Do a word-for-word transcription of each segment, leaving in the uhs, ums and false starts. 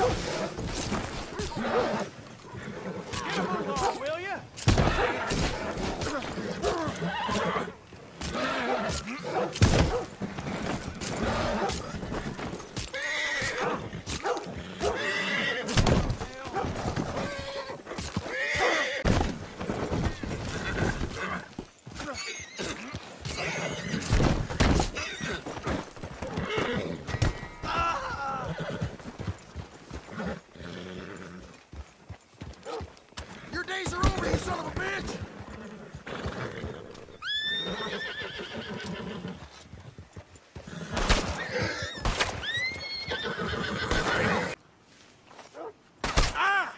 Move on, will ya? Your days are over, you son of a bitch! Ah!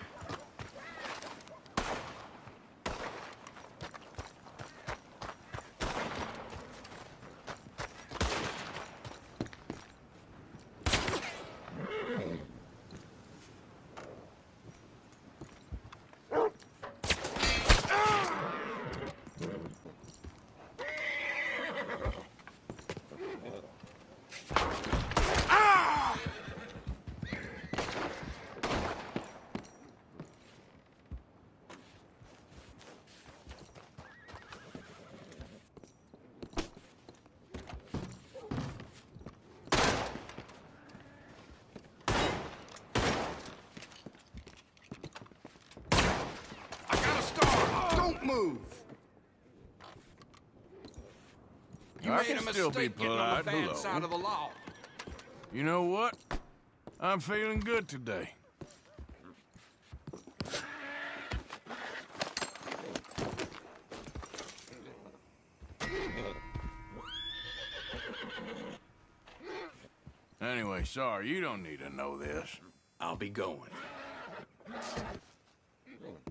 I got a star! Don't move! You I made can a still mistake be getting on the polite. bad Hello. side of the law. You know what? I'm feeling good today. Anyway, sorry, you don't need to know this. I'll be going.